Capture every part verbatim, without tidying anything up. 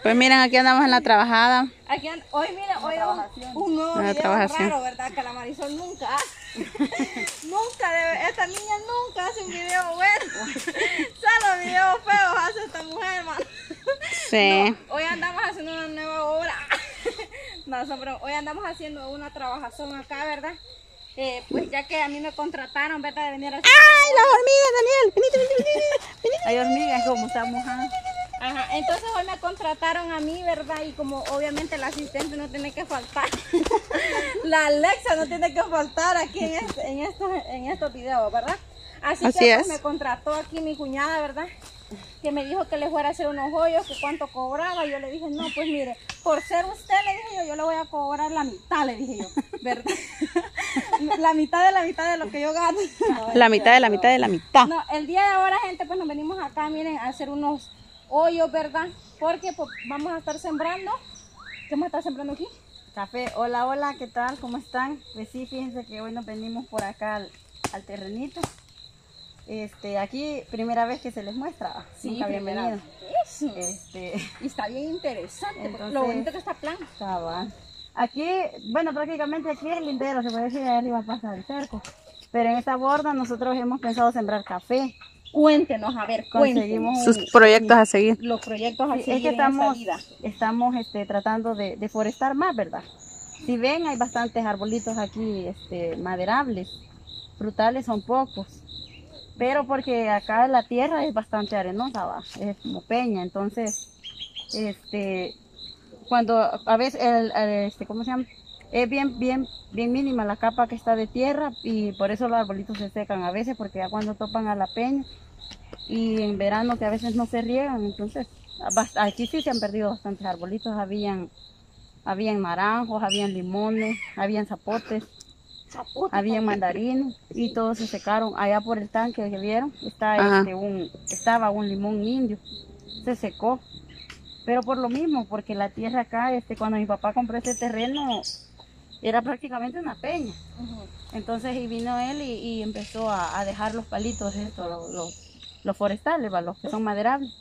Pues miren, aquí andamos en la trabajada. Aquí and... Hoy, miren, hoy un, un nuevo Una video trabajación. raro, ¿verdad? Que la Marisol nunca hace. Nunca, debe... esta niña nunca hace un video bueno. Solo videos feos hace esta mujer, hermano. Sí. No, hoy andamos haciendo una nueva obra. No, son bromas. Hoy andamos haciendo una trabajación acá, ¿verdad? Eh, pues ya que a mí me contrataron, ¿verdad? De venir a hacer... ¡Ay, las hormigas, Daniel! Venite, venite, venite, venite. Hay hormigas como está mojada. Ajá, entonces hoy me contrataron a mí, ¿verdad? Y como obviamente la asistente no tiene que faltar, la Alexa no tiene que faltar aquí en, este, en, estos, en estos videos, ¿verdad? Así, Así que es. pues, me contrató aquí mi cuñada, ¿verdad? Que me dijo que le fuera a hacer unos hoyos, que cuánto cobraba. Yo le dije, no, pues mire, por ser usted, le dije yo, yo le voy a cobrar la mitad, le dije yo, ¿verdad? La mitad de la mitad de lo que yo gano. La mitad de la mitad de la mitad. No, el día de ahora, gente, pues nos venimos acá, miren, a hacer unos hoyos, ¿verdad? Porque pues, vamos a estar sembrando. ¿Qué vamos a estar sembrando aquí? Café. Hola, hola, ¿qué tal? ¿Cómo están? Pues sí, fíjense que hoy nos venimos por acá al, al terrenito. Este, aquí primera vez que se les muestra. Sí, Nunca habían primera venido. Eso. Este, Y está bien interesante. Entonces- Lo bonito que está plan. estaba. Aquí, bueno, prácticamente aquí es lindero, se puede decir, allá arriba pasa el cerco. Pero en esta borda nosotros hemos pensado sembrar café. Cuéntenos, a ver, cuéntenos. Conseguimos un- Sus proyectos a seguir. Los proyectos a Sí, seguir es que en esta estamos, vida. estamos este, tratando de deforestar más, ¿verdad? Si ven, hay bastantes arbolitos aquí este, maderables, frutales son pocos, pero porque acá la tierra es bastante arenosa, ¿va? Es como peña, entonces, este, cuando a veces, el, el, este, ¿cómo se llama? Es bien, bien, bien mínima la capa que está de tierra y por eso los arbolitos se secan a veces, porque ya cuando topan a la peña y en verano que a veces no se riegan, entonces bast- aquí sí se han perdido bastantes arbolitos, habían, habían naranjos, habían limones, habían zapotes, habían mandarinos y todos se secaron. Allá por el tanque que vieron está Ajá. este, un, estaba un limón indio, se secó, pero por lo mismo, porque la tierra acá, este, cuando mi papá compró este terreno, era prácticamente una peña. Ujú. Entonces y vino él y, y empezó a, a dejar los palitos, estos, los, los, los forestales, ¿va? Los que son maderables.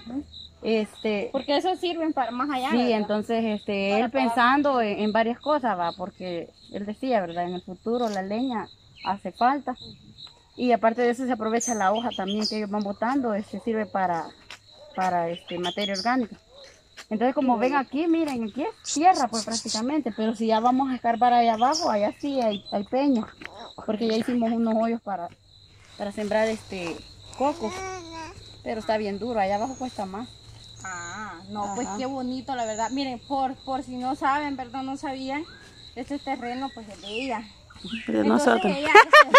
Este, Porque eso sirven para más allá. sí, ¿verdad? entonces este, Para él pagar. pensando en, en varias cosas, va, porque él decía, ¿verdad? En el futuro la leña hace falta. Y aparte de eso se aprovecha la hoja también que ellos van botando, este, sirve para, para este, materia orgánica. Entonces como ven aquí, miren, aquí es tierra pues prácticamente, pero si ya vamos a escarbar allá abajo, allá sí hay, hay peña, porque ya hicimos unos hoyos para, para sembrar este coco, pero está bien duro, allá abajo cuesta más. Ah, no, pues Ajá. qué bonito, la verdad. Miren, por, por si no saben, ¿verdad? No sabían, este terreno pues es de ella. De Entonces, nosotros. ella,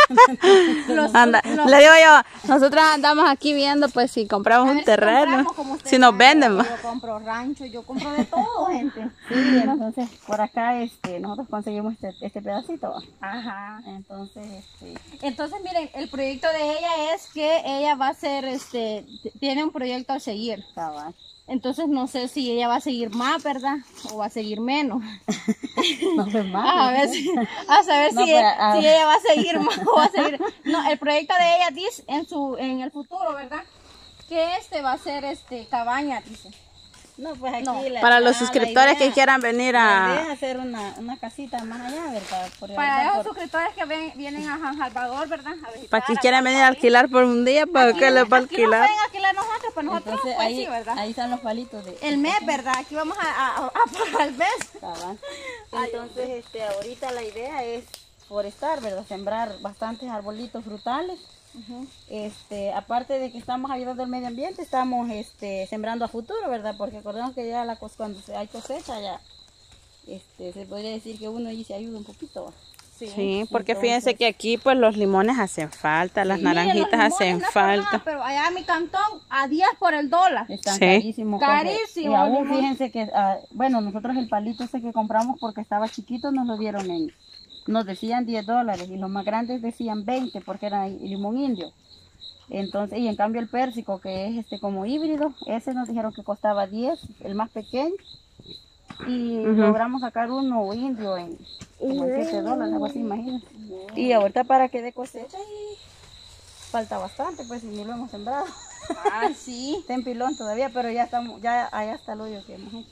este, los- Anda, los- le digo yo, nosotros andamos aquí viendo pues si compramos a un ver si terreno, compramos, como ustedes si nos saben, venden. va. Yo compro rancho, yo compro de todo, gente. Sí, entonces por acá este, nosotros conseguimos este, este pedacito. ¿va? Ajá. Entonces, este, Entonces, miren, el proyecto de ella es que ella va a ser, este, t- tiene un proyecto a seguir. cabal. Entonces, no sé si ella va a seguir más, ¿verdad? O va a seguir menos. No fue más. A ver si, a saber No, si, pues, a- si ella va a seguir más o va a seguir. No, el proyecto de ella dice en su, en el futuro, ¿verdad? Que este va a ser este cabaña, dice. No, pues aquí No, la- Para los ah, suscriptores la idea- que quieran venir La idea a... es hacer una, una casita más allá, ¿verdad? Por, Para ¿verdad? esos Por- suscriptores que ven- vienen a San Salvador, ¿verdad? A visitar, Para que a quieran venir a compartir. alquilar por un día, para Aquí que no- les va a aquí no alquilar. pueden alquilar nosotros, pues nosotros Entonces pues ahí, sí, ¿verdad? ahí están los palitos de El mes, ¿verdad? Aquí vamos a, a, a pagar el mes. cabal. Entonces, este, ahorita la idea es forestar, ¿verdad? Sembrar bastantes arbolitos frutales. Este, aparte de que estamos ayudando al medio ambiente, estamos este, sembrando a futuro, ¿verdad? Porque acordemos que ya la cos- cuando se hay cosecha ya, este, se podría decir que uno ahí se ayuda un poquito. ¿va? Sí, porque Entonces- fíjense que aquí pues los limones hacen falta, las Sí. naranjitas Miren, los hacen limones no es por nada, falta. pero allá en mi cantón a diez por el dólar. Están Sí. carísimos. porque- Carísimo, Y aún limón. fíjense que, ah, bueno, nosotros el palito ese que compramos porque estaba chiquito nos lo dieron en, nos decían diez dólares y los más grandes decían veinte porque era limón indio. Entonces, y en cambio el pérsico que es este como híbrido, ese nos dijeron que costaba diez, el más pequeño. Y Ujú. logramos sacar uno indio en como en siete dólares, algo así, imagínense. Y ahorita para que dé cosecha y falta bastante, pues, y ni lo hemos sembrado. Ah, sí. Está en pilón todavía, pero ya estamos, ya allá está el hoyo que hemos hecho.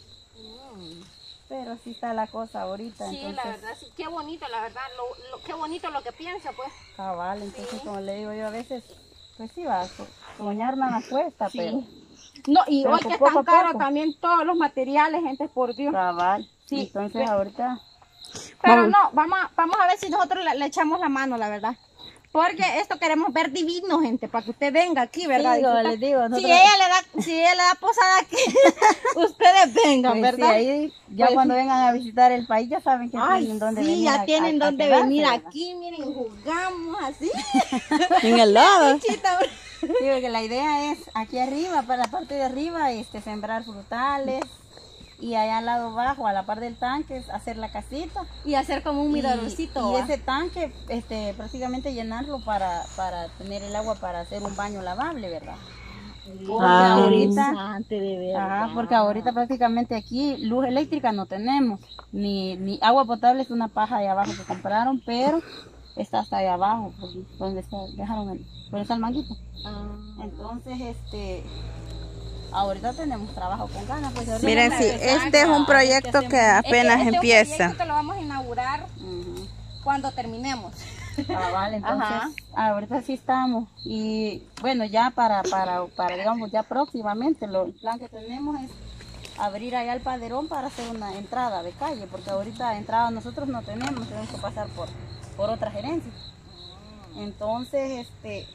Pero así está la cosa ahorita. Sí, entonces, la verdad, sí. Qué bonito, la verdad. Lo, lo, qué bonito lo que piensa, pues. cabal, entonces como le digo yo a veces, pues sí va, so- soñar nada cuesta, Sí. pero No, y Pero hoy con que poco están a caros poco. también todos los materiales, gente, por Dios. cabal. Sí, Entonces pero- ahorita, Pero Vamos. no, vamos a, vamos a ver si nosotros le, le echamos la mano, la verdad. Porque esto queremos ver divino, gente, para que usted venga aquí, ¿verdad? Sí, como Disfrutar. les digo, si nosotros- ella le da, si ella le da posada aquí, ustedes vengan, pues sí, ¿verdad? ahí ya Pues- cuando vengan a visitar el país ya saben que Ay, tienen dónde sí, venir. ya a- tienen a- a dónde quedarse, venir ¿verdad? aquí, miren, jugamos así. En el lado. Chita, Sí, porque la idea es aquí arriba, para la parte de arriba, este, sembrar frutales y allá al lado abajo, a la par del tanque, es hacer la casita. y hacer como un Y, miradorcito. y ¿va? ese tanque, este, prácticamente llenarlo para, para tener el agua para hacer un baño lavable, ¿verdad? Porque Ah. ahorita, Interesante, de verdad. ajá, porque ahorita prácticamente aquí luz eléctrica no tenemos, ni, ni agua potable, es una paja de abajo que compraron, pero está hasta allá abajo, por donde está, dejaron el, por está el manguito. Ah. Entonces, este, ahorita tenemos trabajo con ganas. Pues, ahorita Miren, vamos a sí, empezar este es a- un a ver proyecto qué que hacemos. apenas Este- este empieza. proyecto que lo vamos a inaugurar Ujú. cuando terminemos. Ah, vale, entonces Ajá. ahorita sí estamos y bueno, ya para, para, para digamos, ya próximamente lo, el plan que tenemos es abrir allá el paderón para hacer una entrada de calle, porque ahorita entrada nosotros no tenemos, tenemos que pasar por, por otra gerencia. Entonces, este,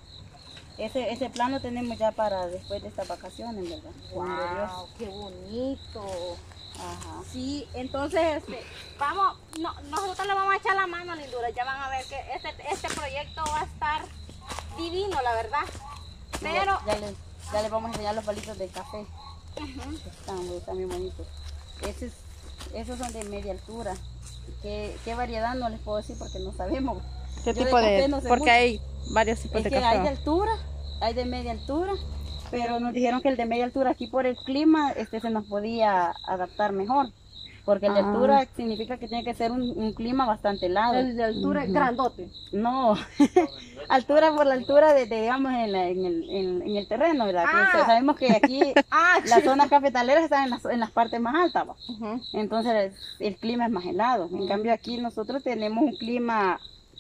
ese, ese plan lo tenemos ya para después de estas vacaciones, ¿verdad? Primero Dios. Wow, qué bonito. Ajá. Sí, entonces, este, vamos, no, nosotros le vamos a echar la mano a Lindura, ya van a ver que este, este proyecto va a estar divino, la verdad. Pero, ya les, ya les vamos a enseñar los palitos de café. Están, están bien bonitos. Ese es- esos son de media altura. ¿Qué, qué variedad? No les puedo decir porque no sabemos. ¿Qué Yo tipo de? café no sé Porque mucho. hay varios tipos Es de que hay de café. altura, hay de media altura, pero nos dijeron que el de media altura aquí por el clima este se nos podía adaptar mejor. Porque el de Ah. altura significa que tiene que ser un, un clima bastante helado. el de altura es grandote. No, altura por la altura de, de, digamos, en, la- en el, en, en el terreno, ¿verdad? Que Ah. sabemos que aquí Ah, las zonas cafetaleras están en las, en las partes más altas, ¿va? Ujú. Entonces el clima es más helado. En cambio aquí nosotros tenemos un clima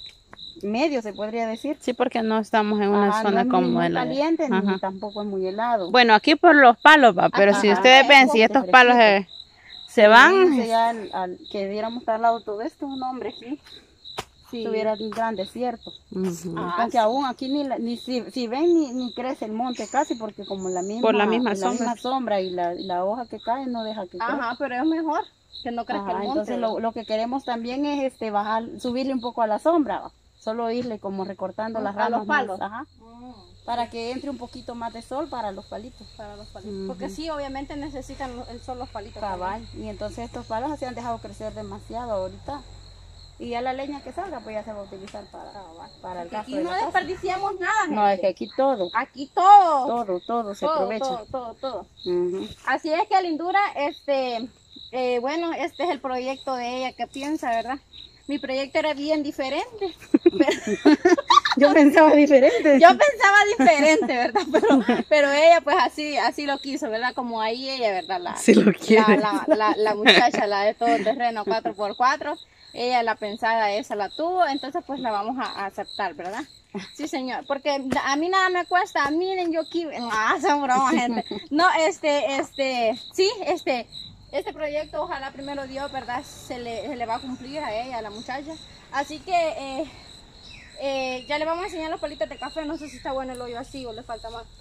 medio, se podría decir. Sí, porque no estamos en una Ajá, no zona es muy, como muy en la. caliente ni Ajá. tampoco es muy helado. Bueno, aquí por los palos va, pero si Ajá. ustedes ven, Es si estos fresquito. palos eh, se van, Imagínense ya al, al que diéramos al lado todo esto, un hombre aquí, Sí. estuviera un gran desierto. ujú, Ah, Porque aún aquí ni, la- ni si, si ven ni, ni crece el monte casi porque como la misma, Por la misma la sombra. misma sombra y la, y la hoja que cae no deja que crezca. Ajá, pero es mejor que no crezca Ajá, el monte. entonces lo, lo que queremos también es este bajar, subirle un poco a la sombra, ¿va? Solo irle como recortando las A los ramas más, palos. ajá, Mm, para que entre un poquito más de sol para los palitos. para los palitos. Porque sí, obviamente necesitan lo- el sol los palitos. Cabal, y entonces estos palos se han dejado crecer demasiado ahorita. Y ya la leña que salga, pues ya se va a utilizar para, para el también. gasto Aquí de no la casa. desperdiciamos nada, No, es gente. que aquí todo, Aquí todo. todo, todo se todo, aprovecha. todo, todo, todo. Ujú. Así es que Lindura, este, eh, bueno, este es el proyecto de ella que piensa, ¿verdad? Mi proyecto era bien diferente. pero- Yo pensaba diferente. yo pensaba diferente, ¿verdad? Pero, pero ella pues así, así lo quiso, ¿verdad? Como ahí ella, ¿verdad? La, si lo quiere. la, la, la, la muchacha, la de todo terreno cuatro por cuatro, ella la pensada esa la tuvo, entonces pues la vamos a, a aceptar, ¿verdad? Sí, señor, porque a mí nada me cuesta, miren yo aquí, ah, son broma, gente. No, este, este, sí, este, este proyecto ojalá primero Dios, ¿verdad? Se le, se le va a cumplir a ella, a la muchacha. Así que eh, eh, ya le vamos a enseñar los palitos de café, no sé si está bueno el hoyo así o le falta más.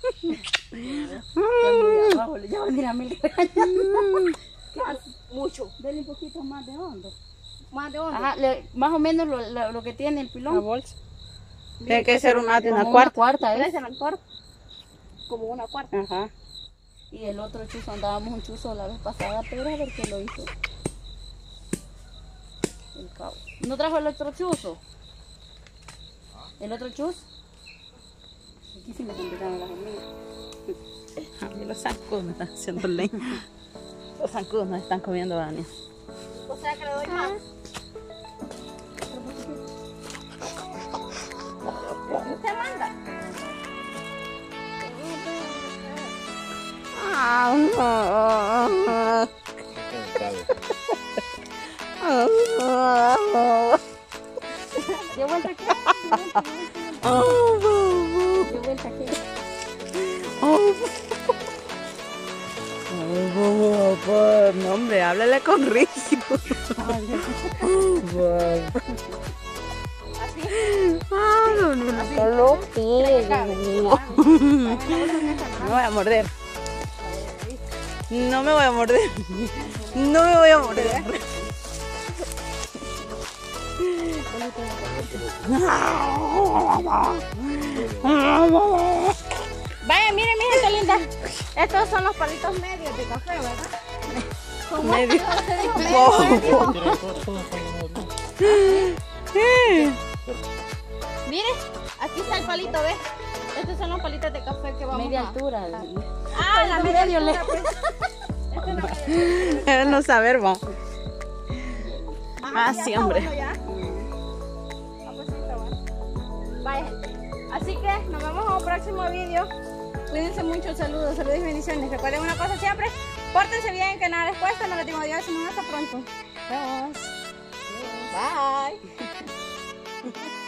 Ya muy abajo, ya van a ir a mil regaños. Mucho, Dele un poquito más de hondo. más de hondo. Ajá, le- más o menos lo, lo, lo que tiene el La pilón. bolsa. Tiene que ser una de una Como cuarta. cuarta, ¿eh? Tres en el cuarto, como una cuarta. Ajá. Y el otro chuzo, andábamos un chuzo la vez pasada, pero a ver qué lo hizo. El cabo. ¿No trajo el otro chuzo? ¿El otro chuzo? Aquí sí me complicaron las hormigas. A mí los zancudos me están haciendo leña. Los zancudos nos están comiendo, Dani. O sea que le doy más. ¿Usted manda? ¿Dio vuelta aquí? ¿Dio vuelta aquí? No, hombre, háblale con Ricky. Así. Ah, no, no, no. Así. Solo ¿Qué le cabe? Me voy a morder. No me voy a morder. No me voy a morder. Vaya, miren mi gente linda. Estos son los palitos medios de café, ¿verdad? Son Medio. medio. Miren, aquí está el palito, ¿ves? Estos son los palitos de café que vamos Media a... altura. Ah, la media medio altura, pues. Este no es media No saber, va. Ajá, Ah, ya sí, está hombre. bueno ya. Ah, pues sí, está bueno. Vaya, así que nos vemos en un próximo video. Cuídense mucho, saludos, saludos y bendiciones. Recuerden una cosa siempre, pórtense bien, que nada les cuesta. No les digo adiós, sino hasta pronto. Adiós. Bye.